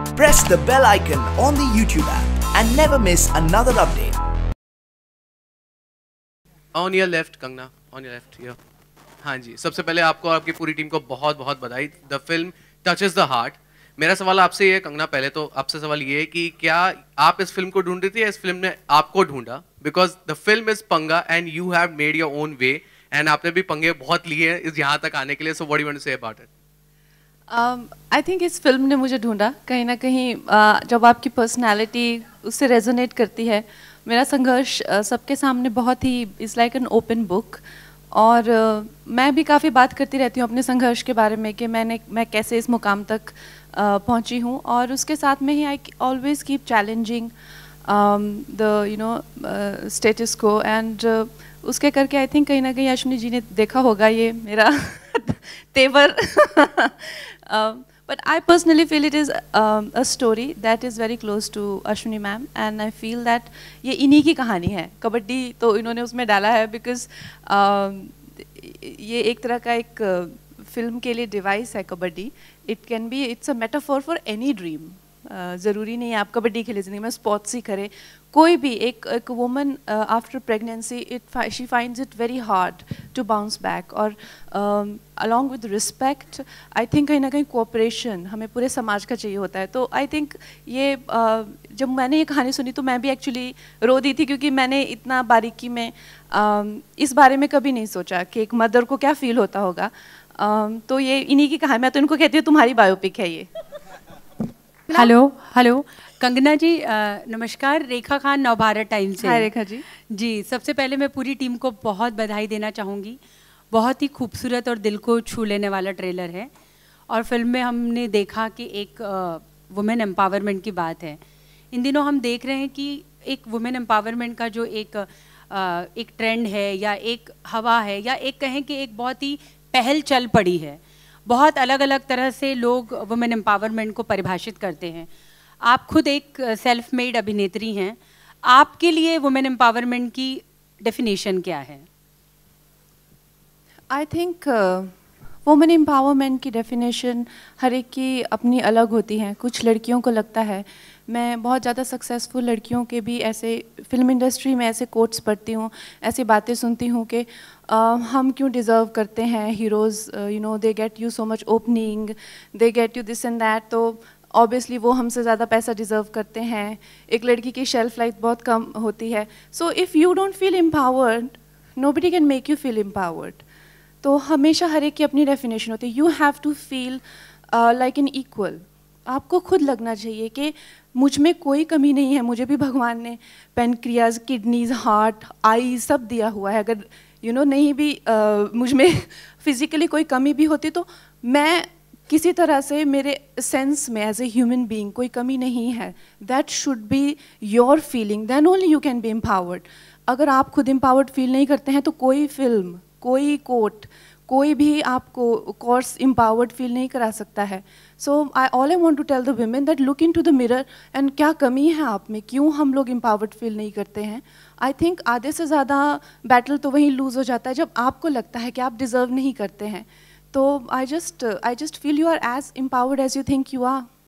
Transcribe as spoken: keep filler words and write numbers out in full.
Press the bell icon on the YouTube app and never miss another update. On your left, Kangana, on your left here. हाँ जी, सबसे पहले आपको और आपकी पूरी टीम को बहुत बहुत बधाई. The film touches the heart. मेरा सवाल आपसे ये है कंगना, पहले तो आपसे सवाल ये है कि क्या आप इस फिल्म को ढूंढ रही थी या इस फिल्म ने आपको ढूंढा? Because the film is Panga and you have made your own way and आपने भी पंगे बहुत लिए हैं इस यहाँ तक आने के लिए. So what do you want to say about it? I think इस फिल्म ने मुझे ढूंढा. कहीं ना कहीं uh, जब आपकी पर्सनैलिटी उससे रेजोनेट करती है. मेरा संघर्ष uh, सबके सामने बहुत ही is like an open book. और uh, मैं भी काफ़ी बात करती रहती हूँ अपने संघर्ष के बारे में कि मैंने मैं कैसे इस मुकाम तक uh, पहुँची हूँ. और उसके साथ में ही I always keep challenging the you know status को. एंड उसके करके आई थिंक कहीं ना कहीं अश्विनी जी ने देखा होगा ये मेरा तेवर. But I personally feel it is um, a story that is very close to Ashwini ma'am, and I feel that ये इन्हीं की कहानी है. कबड्डी तो इन्होंने उसमें डाला है because uh, ये एक तरह का एक फिल्म uh, के लिए डिवाइस है kabaddi. It can be it's a metaphor for any dream. uh, ज़रूरी नहीं है आप कबड्डी खेले ज़िंदगी में, स्पोर्ट्स ही करें. कोई भी एक एक woman after pregnancy it she finds it very hard to bounce back. और along with respect I think कहीं ना कहीं कोऑपरेशन हमें पूरे समाज का चाहिए होता है. तो आई थिंक ये uh, जब मैंने ये कहानी सुनी तो मैं भी एक्चुअली रो दी थी, क्योंकि मैंने इतना बारीकी में uh, इस बारे में कभी नहीं सोचा कि एक मदर को क्या फील होता होगा. uh, तो ये इन्हीं की कहानी. मैं तो इनको कहती हूँ तुम्हारी बायोपिक है ये. हेलो हेलो कंगना जी, नमस्कार. रेखा खान, नवभारत टाइम्स से. हाय रेखा जी. जी, सबसे पहले मैं पूरी टीम को बहुत बधाई देना चाहूँगी. बहुत ही खूबसूरत और दिल को छू लेने वाला ट्रेलर है. और फिल्म में हमने देखा कि एक वुमेन एम्पावरमेंट की बात है. इन दिनों हम देख रहे हैं कि एक वुमेन एम्पावरमेंट का जो एक आ, एक ट्रेंड है या एक हवा है या एक कहें कि एक बहुत ही पहल चल पड़ी है. बहुत अलग अलग तरह से लोग वुमेन एम्पावरमेंट को परिभाषित करते हैं. आप खुद एक सेल्फ मेड अभिनेत्री हैं. आपके लिए वुमेन एम्पावरमेंट की डेफिनेशन क्या है? आई थिंक वुमेन एम्पावरमेंट की डेफिनेशन हर एक की अपनी अलग होती हैं. कुछ लड़कियों को लगता है, मैं बहुत ज़्यादा सक्सेसफुल लड़कियों के भी ऐसे फिल्म इंडस्ट्री में ऐसे कोट्स पढ़ती हूँ, ऐसी बातें सुनती हूँ कि uh, हम क्यों डिज़र्व करते हैं heroes, you know they get you so much opening, they get you this and that. तो ऑब्वियसली वो हमसे ज़्यादा पैसा डिज़र्व करते हैं. एक लड़की की शेल्फ लाइफ बहुत कम होती है. So if you don't feel empowered, nobody can make you feel empowered. तो हमेशा हर एक की अपनी डेफिनेशन होती है. You have to feel like an equal. आपको खुद लगना चाहिए कि मुझ में कोई कमी नहीं है. मुझे भी भगवान ने पेनक्रियाज, किडनीज, हार्ट, आईज सब दिया हुआ है. अगर यू you नो know, नहीं भी uh, मुझ में फिजिकली कोई कमी भी होती तो मैं किसी तरह से मेरे सेंस में एज ए ह्यूमन बीइंग कोई कमी नहीं है. That should be your feeling, then only you can be empowered. अगर आप खुद एम्पावर्ड फील नहीं करते हैं तो कोई फिल्म, कोई कोट, कोई भी आपको कोर्स एम्पावर्ड फील नहीं करा सकता है. So I all I want to tell the women that look into the mirror and क्या कमी है आप में, क्यों हम लोग एम्पावर्ड फील नहीं करते हैं. आई थिंक आधे से ज़्यादा बैटल तो वहीं लूज़ हो जाता है जब आपको लगता है कि आप डिज़र्व नहीं करते हैं. तो I just I just feel you are as empowered as you think you are.